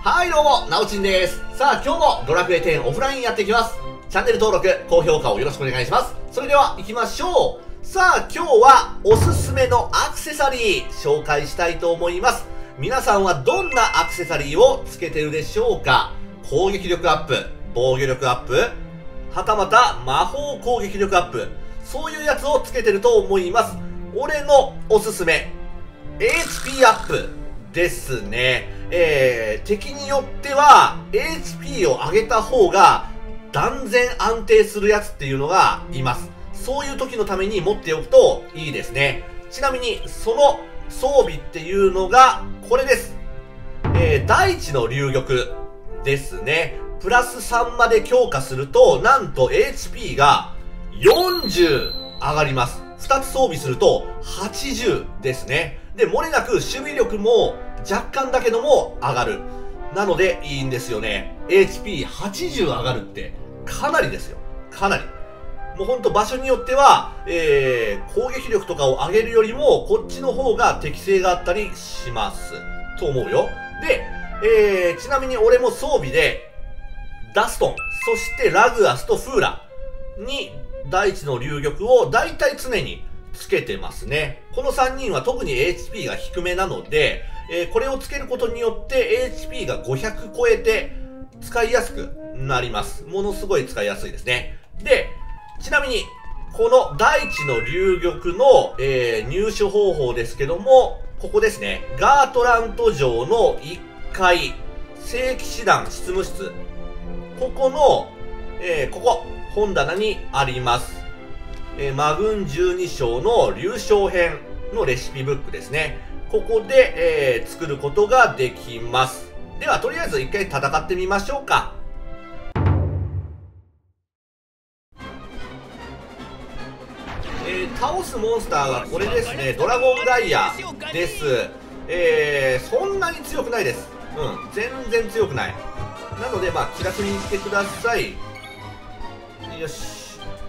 はいどうも、なおちんです。さあ今日もドラクエ10オフラインやっていきます。チャンネル登録、高評価をよろしくお願いします。それでは行きましょう。さあ今日はおすすめのアクセサリー紹介したいと思います。皆さんはどんなアクセサリーをつけてるでしょうか？攻撃力アップ、防御力アップ、はたまた魔法攻撃力アップ、そういうやつをつけてると思います。俺のおすすめ、HP アップですね。敵によっては HP を上げた方が断然安定するやつっていうのがいます。そういう時のために持っておくといいですね。ちなみにその装備っていうのがこれです。大地の龍玉ですね。プラス3まで強化するとなんと HP が40上がります。2つ装備すると80ですね。で、漏れなく守備力も若干だけども上がる。なのでいいんですよね。HP80 上がるってかなりですよ。かなり。もうほんと場所によっては、攻撃力とかを上げるよりもこっちの方が適性があったりします。と思うよ。で、ちなみに俺も装備でダストン、そしてラグアスとフーラに大地の龍玉をだいたい常につけてますね。この3人は特に HP が低めなので、これをつけることによって HP が500超えて使いやすくなります。ものすごい使いやすいですね。で、ちなみにこの大地の龍玉の、入手方法ですけども、ここですね。ガートラント城の1階、聖騎士団執務室。ここの、ここ、本棚にあります。魔軍12章の流昇編のレシピブックですね。ここで、作ることができます。では、とりあえず一回戦ってみましょうか。倒すモンスターがこれですね。ドラゴンガイアです。そんなに強くないです。全然強くない。なので、まあ、気楽にいってください。よし。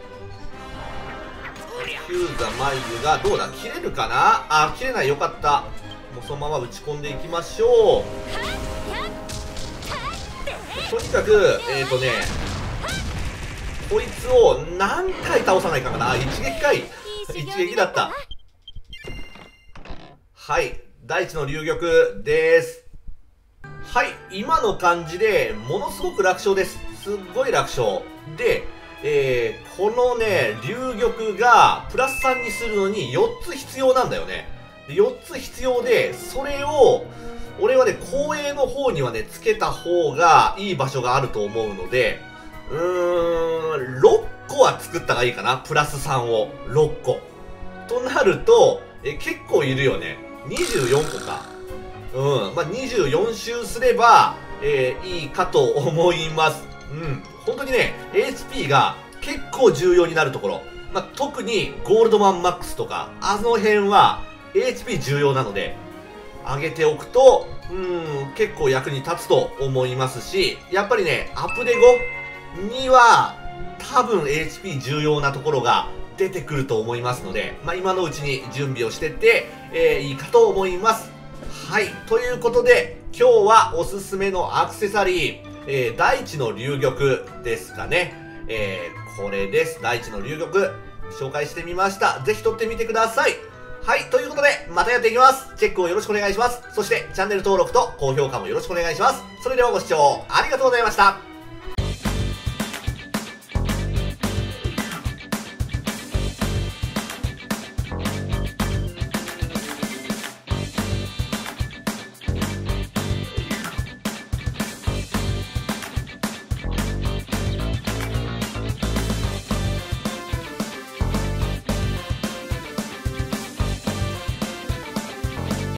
ヒューザマイルがどうだ、切れるかなあ、切れない。よかった。もうそのまま打ち込んでいきましょう。とにかくこいつを何回倒さないかな。一撃かい。一撃だった。はい、大地の龍玉です。はい、今の感じでものすごく楽勝です。すっごい楽勝で、このね、龍玉がプラス3にするのに4つ必要なんだよね。で4つ必要で、それを、俺はね、後衛の方にはね、つけた方がいい場所があると思うので、6個は作った方がいいかな。プラス3を。6個。となると、結構いるよね。24個か。まあ、24周すれば、いいかと思います。本当にね、HP が結構重要になるところ。まあ、特にゴールドマンマックスとか、あの辺は HP 重要なので、上げておくと、結構役に立つと思いますし、やっぱりね、アプデ後には、多分 HP 重要なところが出てくると思いますので、まあ、今のうちに準備をしてって、いいかと思います。はい。ということで、今日はおすすめのアクセサリー、大地の龍玉ですかね。これです。大地の龍玉。紹介してみました。ぜひ撮ってみてください。はい。ということで、またやっていきます。チェックをよろしくお願いします。そして、チャンネル登録と高評価もよろしくお願いします。それではご視聴ありがとうございました。